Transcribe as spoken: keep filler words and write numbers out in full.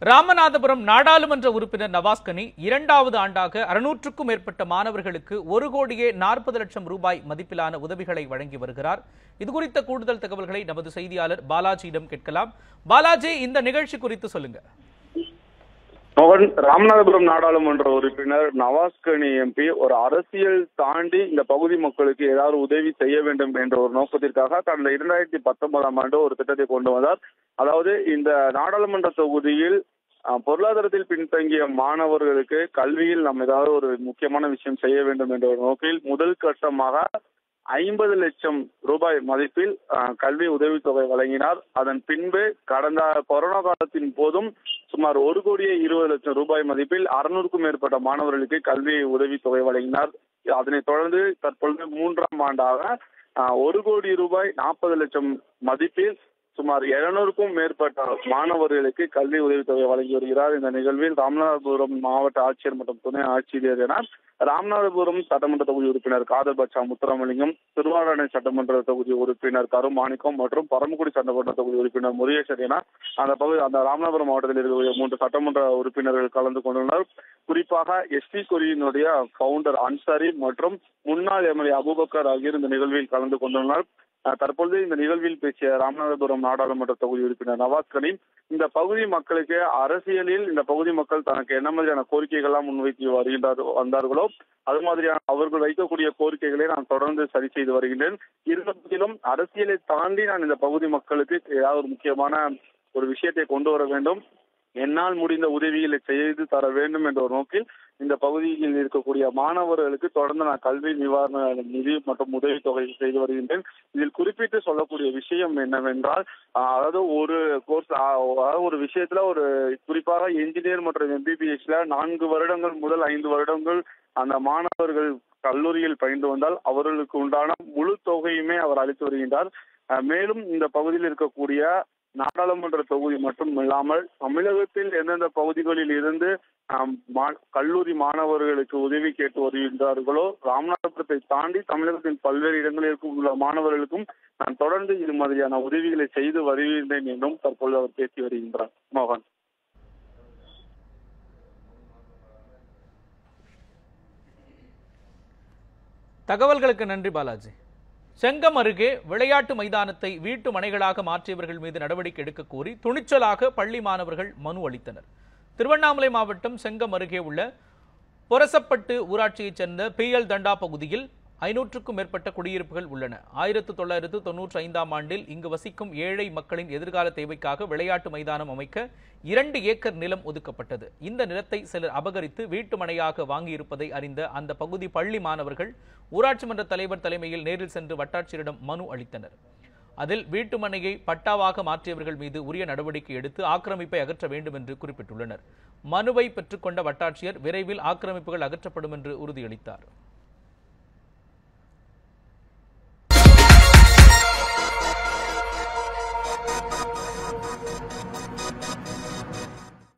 ராமநாதபுரம் நாடாளுமன்ற உறுப்பினர் நவாஸ்கனி இரண்டாவது ஆண்டாக அறுநூற்றுக்கும் மேற்பட்ட மாணவர்களுக்கு ஒரு கோடியே நாற்பது லட்சம் ரூபாய் மதிப்பிலான உதவிகளை வழங்கி வருகிறார். இதுகுறித்த கூடுதல் தகவல்களை நமது செய்தியாளர் பாலாஜியிடம் கேட்கலாம். பாலாஜி, இந்த நிகழ்ச்சி குறித்து சொல்லுங்க. மோகன், ராமநாதபுரம் நாடாளுமன்ற உறுப்பினர் நவாஸ்கனி எம்பி ஒரு அரசியல் தாண்டி இந்த பகுதி மக்களுக்கு ஏதாவது உதவி செய்ய வேண்டும் என்ற ஒரு நோக்கத்திற்காக கடந்த இரண்டாயிரத்தி பத்தொன்பதாம் ஆண்டு ஒரு திட்டத்தை கொண்டு வந்தார். அதாவது இந்த நாடாளுமன்ற தொகுதியில் பொருளாதாரத்தில் பின்தங்கிய மாணவர்களுக்கு கல்வியில் நாம் ஏதாவது ஒரு முக்கியமான விஷயம் செய்ய வேண்டும் என்ற ஒரு நோக்கில் முதல் கட்டமாக ஐம்பது லட்சம் ரூபாய் மதிப்பில் கல்வி உதவித்தொகை வழங்கினார். அதன் பின்பு கடந்த கொரோனா காலத்தின் போதும் சுமார் ஒரு கோடியே இருபது லட்சம் ரூபாய் மதிப்பில் அறுநூறுக்கும் மேற்பட்ட மாணவர்களுக்கு கல்வி உதவித்தொகை வழங்கினார். அதனைத் தொடர்ந்து தற்பொழுது மூன்றாம் ஆண்டாக ஒரு கோடி ரூபாய் நாற்பது லட்சம் மதிப்பில் சுமார் எழுநூறுக்கும் மேற்பட்ட மாணவர்களுக்கு கல்வி உதவித்தொகை வழங்கி வருகிறார். இந்த நிகழ்வில் ராமநாதபுரம் மாவட்ட ஆட்சியர் மற்றும் துணை ஆட்சியர் என ராமநாதபுரம் சட்டமன்ற தொகுதி உறுப்பினர் காதர் பட்சா முத்துராமலிங்கம், திருவாரணை சட்டமன்ற தொகுதி உறுப்பினர் கருமாணிக்கம் மற்றும் பரமக்குடி சட்டமன்ற தொகுதி உறுப்பினர் முருகேசர் என அந்த பகுதி அந்த ராமநாதபுரம் மாவட்டத்தில் இருக்கக்கூடிய மூன்று சட்டமன்ற உறுப்பினர்கள் கலந்து கொண்டுள்ளனர். குறிப்பாக எஸ்டி கொரியினுடைய பவுண்டர் அன்சாரி மற்றும் முன்னாள் எம்எல்ஏ அபுபக்கர் ஆகியோர் இந்த நிகழ்வில் கலந்து கொண்டுள்ளனர். தற்பொழுது இந்த நிகழ்வில் பேசிய ராமநாதபுரம் நாடாளுமன்ற தொகுதி உறுப்பினர் நவாஸ்கனி, இந்த பகுதி மக்களுக்கு அரசியலில் இந்த பகுதி மக்கள் தனக்கு என்ன மாதிரியான கோரிக்கைகள்லாம் முன்வைத்து வருகின்றார் வந்தார்களோ அது மாதிரியான அவர்கள் வைக்கக்கூடிய கோரிக்கைகளை நான் தொடர்ந்து சரி செய்து வருகின்றேன். இருந்தபோதிலும் அரசியலை தாண்டி நான் இந்த பகுதி மக்களுக்கு ஏதாவது ஒரு முக்கியமான ஒரு விஷயத்தை கொண்டு வர வேண்டும், என்னால் முடிந்த உதவிகளை செய்து தர வேண்டும் என்ற ஒரு நோக்கில் இந்த பகுதியில் இருக்கக்கூடிய மாணவர்களுக்கு தொடர்ந்து நான் கல்வி நிவாரண நிதி மற்றும் உதவித்தொகை செய்து வருகின்றேன். இதில் குறிப்பிட்டு சொல்லக்கூடிய விஷயம் என்னவென்றால், அதாவது ஒரு கோர்ஸ் அதாவது ஒரு விஷயத்துல ஒரு குறிப்பாக என்ஜினியர் மற்றும் எம்பிபிஎஸ்ல நான்கு வருடங்கள் முதல் ஐந்து வருடங்கள் அந்த மாணவர்கள் கல்லூரியில் பயின்று வந்தால் அவர்களுக்கு உண்டான முழு தொகையுமே அவர் அளித்து வருகின்றார். மேலும் இந்த பகுதியில் இருக்கக்கூடிய நாடாளுமன்ற தொகுதி மட்டும் இல்லாமல் தமிழகத்தில் எந்தெந்த பகுதிகளில் இருந்து கல்லூரி மாணவர்களுக்கு உதவி கேட்டு வருகின்றார்களோ ராமநாதபுரத்தை தாண்டி தமிழகத்தின் பல்வேறு இடங்களில் உள்ள மாணவர்களுக்கும் நான் தொடர்ந்து இது மாதிரியான உதவிகளை செய்து வருகின்றேன் என்றும் தற்பொழுது அவர் பேசி வருகின்றார். மோகன், தகவல்களுக்கு நன்றி பாலாஜி. செங்கம் அருகே விளையாட்டு மைதானத்தை வீட்டு மனைகளாக மாற்றியவர்கள் மீது நடவடிக்கை எடுக்க கோரி துணிச்சலாக பள்ளி மாணவர்கள் மனு அளித்தனர். திருவண்ணாமலை மாவட்டம் செங்கம் அருகே உள்ள பொரசப்பட்டு ஊராட்சியைச் சேர்ந்த பி எல் தண்டா பகுதியில் ஐநூற்றுக்கும் மேற்பட்ட குடியிருப்புகள் உள்ளன. ஆயிரத்து தொள்ளாயிரத்து தொன்னூற்றி ஐந்தாம் ஆண்டில் இங்கு வசிக்கும் ஏழை மக்களின் எதிர்கால தேவைக்காக விளையாட்டு மைதானம் அமைக்க இரண்டு ஏக்கர் நிலம் ஒதுக்கப்பட்டது. இந்த நிலத்தை சிலர் அபகரித்து வீட்டு மனையாக வாங்கியிருப்பதை அறிந்த அந்த பகுதி பள்ளி மாணவர்கள் ஊராட்சி மன்ற தலைவர் தலைமையில் நேரில் சென்று வட்டாட்சியரிடம் மனு அளித்தனர். அதில் வீட்டு மனையை பட்டாவாக மாற்றியவர்கள் மீது உரிய நடவடிக்கை எடுத்து ஆக்கிரமிப்பை அகற்ற வேண்டும் என்று குறிப்பிட்டுள்ளனர். மனுவை பெற்றுக்கொண்ட வட்டாட்சியர் விரைவில் ஆக்கிரமிப்புகள் அகற்றப்படும் என்று உறுதியளித்தார்.